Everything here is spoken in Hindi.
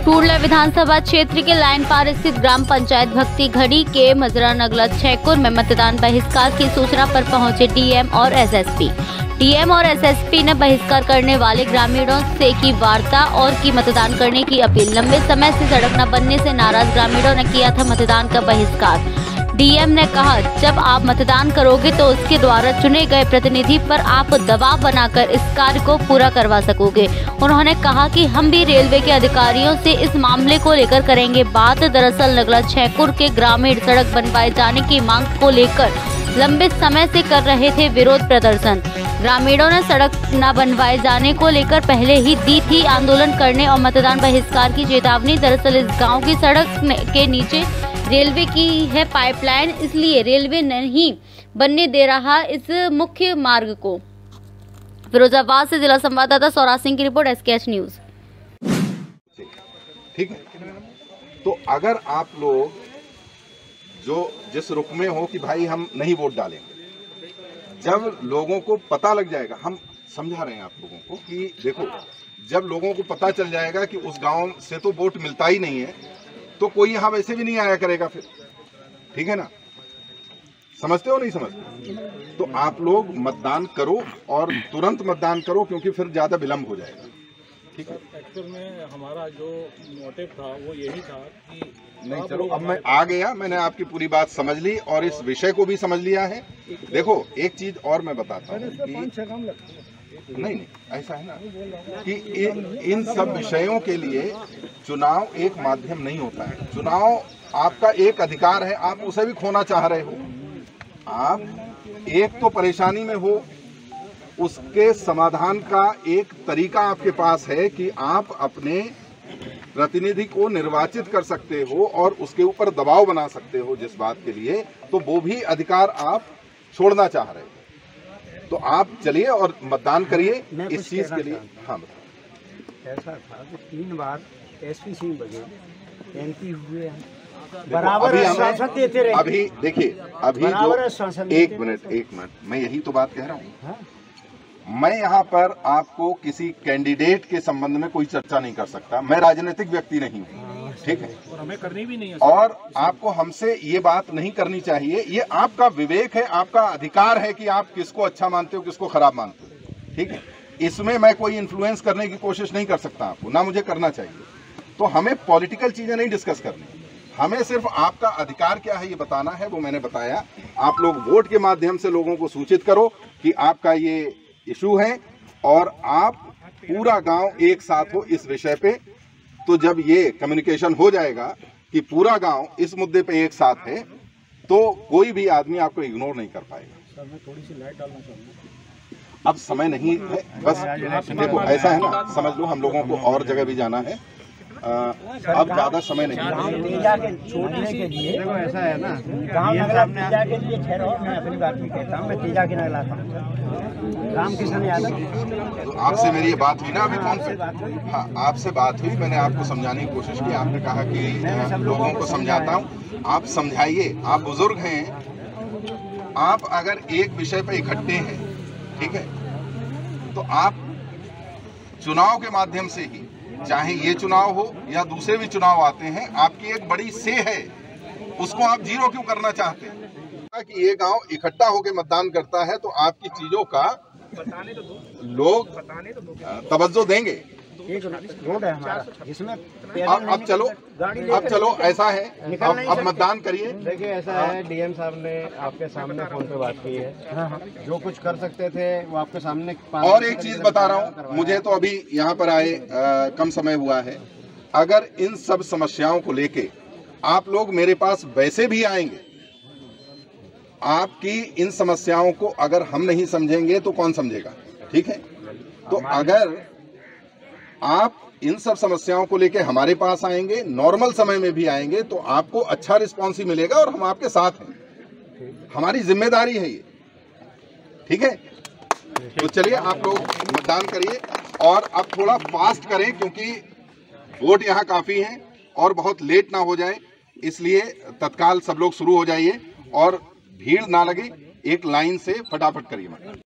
टूरला विधानसभा क्षेत्र के लाइन पार स्थित ग्राम पंचायत भक्ति घड़ी के मजरा नगला छैकुर में मतदान बहिष्कार की सूचना पर पहुंचे डीएम और एसएसपी ने बहिष्कार करने वाले ग्रामीणों से की वार्ता और की मतदान करने की अपील। लंबे समय से सड़क न बनने से नाराज ग्रामीणों ने किया था मतदान का बहिष्कार। डीएम ने कहा, जब आप मतदान करोगे तो उसके द्वारा चुने गए प्रतिनिधि पर आप दबाव बनाकर इस कार्य को पूरा करवा सकोगे। उन्होंने कहा कि हम भी रेलवे के अधिकारियों से इस मामले को लेकर करेंगे बात। दरअसल नगला छैकुर के ग्रामीण सड़क बनवाए जाने की मांग को लेकर लंबे समय से कर रहे थे विरोध प्रदर्शन। ग्रामीणों ने सड़क न बनवाए जाने को लेकर पहले ही दी थी आंदोलन करने और मतदान बहिष्कार की चेतावनी। दरअसल इस गाँव की सड़क के नीचे रेलवे की है पाइपलाइन, इसलिए रेलवे नहीं बनने दे रहा इस मुख्य मार्ग को। फिरोजाबाद से जिला संवाददाता सौराज सिंह की रिपोर्ट, SKH न्यूज। ठीक है, तो अगर आप लोग जो जिस रुख में हो कि भाई हम नहीं वोट डालेंगे, जब लोगों को पता लग जाएगा, हम समझा रहे हैं आप लोगों को कि देखो, जब लोगों को पता चल जाएगा कि उस गांव से तो वोट मिलता ही नहीं है, तो कोई यहाँ वैसे भी नहीं आया करेगा फिर। ठीक है ना, समझते हो नहीं समझते? तो आप लोग मतदान करो और तुरंत मतदान करो, क्योंकि फिर ज्यादा विलंब हो जाएगा। ठीक है, एक्चुअल में हमारा जो मोटिव था वो यही था कि नहीं, चलो अब मैं आ गया, मैंने आपकी पूरी बात समझ ली और इस विषय को भी समझ लिया है। देखो, एक चीज और मैं बताता हूँ कि नहीं ऐसा है ना कि इन सब विषयों के लिए चुनाव एक माध्यम नहीं होता है। चुनाव आपका एक अधिकार है, आप उसे भी खोना चाह रहे हो। आप एक तो परेशानी में हो, उसके समाधान का एक तरीका आपके पास है कि आप अपने प्रतिनिधि को निर्वाचित कर सकते हो और उसके ऊपर दबाव बना सकते हो जिस बात के लिए, तो वो भी अधिकार आप छोड़ना चाह रहे हो। तो आप चलिए और मतदान करिए इस चीज के लिए। हाँ, ऐसा था कि 3 बार SP सिंह बघेल MP हुए हैं, बराबर आश्वासन देते रहे। अभी देखिए, अभी जो एक मिनट मैं यही तो बात कह रहा हूँ। मैं यहाँ पर आपको किसी कैंडिडेट के संबंध में कोई चर्चा नहीं कर सकता, मैं राजनीतिक व्यक्ति नहीं हूँ। ठीक है, और हमें करनी भी नहीं है, और आपको हमसे ये बात नहीं करनी चाहिए। ये आपका विवेक है, आपका अधिकार है कि आप किसको अच्छा मानते हो, किसको खराब मानते हो। ठीक है, इसमें मैं कोई इन्फ्लुएंस करने की कोशिश नहीं कर सकता आपको, ना मुझे करना चाहिए। तो हमें पॉलिटिकल चीजें नहीं डिस्कस करनी, हमें सिर्फ आपका अधिकार क्या है ये बताना है, वो मैंने बताया। आप लोग वोट के माध्यम से लोगों को सूचित करो कि आपका ये इशू है और आप पूरा गांव एक साथ हो इस विषय पे। तो जब ये कम्युनिकेशन हो जाएगा कि पूरा गांव इस मुद्दे पे एक साथ है, तो कोई भी आदमी आपको इग्नोर नहीं कर पाएगा। सर मैं थोड़ी सी लाइट डालना चाहूँगा। अब समय नहीं है, बस देखो ऐसा है ना, समझ लो हम लोगों को और जगह भी जाना है। अब ज्यादा समय नहीं है। छोड़ने के लिए ऐसा है ना, गाँव नगला तेजा के लिए ठहरो, मैं अपनी बात भी कहता हूँ, मैं तेजा के नगला था रामकिशन यादव। तो आपसे मेरी ये बात हुई ना अभी फोन पे? हाँ, आपसे बात हुई, मैंने आपको समझाने की कोशिश की। आपने कहा कि लोगों को समझाता हूँ, आप समझाइए, आप बुजुर्ग हैं। आप अगर एक विषय पे इकट्ठे हैं, ठीक है, तो आप चुनाव के माध्यम से ही, चाहे ये चुनाव हो या दूसरे भी चुनाव आते हैं, आपकी एक बड़ी से है, उसको आप जीरो क्यों करना चाहते हैं? कि ये गांव इकट्ठा होकर मतदान करता है तो आपकी चीजों का लोग तवज्जो देंगे। एक रोड है हमारा जिसमें अब चलो ऐसा है, अब मतदान करिए। देखिए ऐसा है, डीएम साहब ने आपके सामने फोन पे बात की है, जो कुछ कर सकते थे वो आपके सामने। और एक चीज बता रहा हूँ, मुझे तो अभी यहाँ पर आए कम समय हुआ है। अगर इन सब समस्याओं को लेके आप लोग मेरे पास वैसे भी आएंगे, आपकी इन समस्याओं को अगर हम नहीं समझेंगे तो कौन समझेगा? ठीक है, तो अगर आप इन सब समस्याओं को लेके हमारे पास आएंगे, नॉर्मल समय में भी आएंगे, तो आपको अच्छा रिस्पॉन्स ही मिलेगा और हम आपके साथ हैं। हमारी जिम्मेदारी है ये। ठीक है, तो चलिए आप लोग मतदान करिए और अब थोड़ा फास्ट करें, क्योंकि वोट यहाँ काफी हैं और बहुत लेट ना हो जाए, इसलिए तत्काल सब लोग शुरू हो जाइए और भीड़ ना लगे, एक लाइन से फटाफट करिए।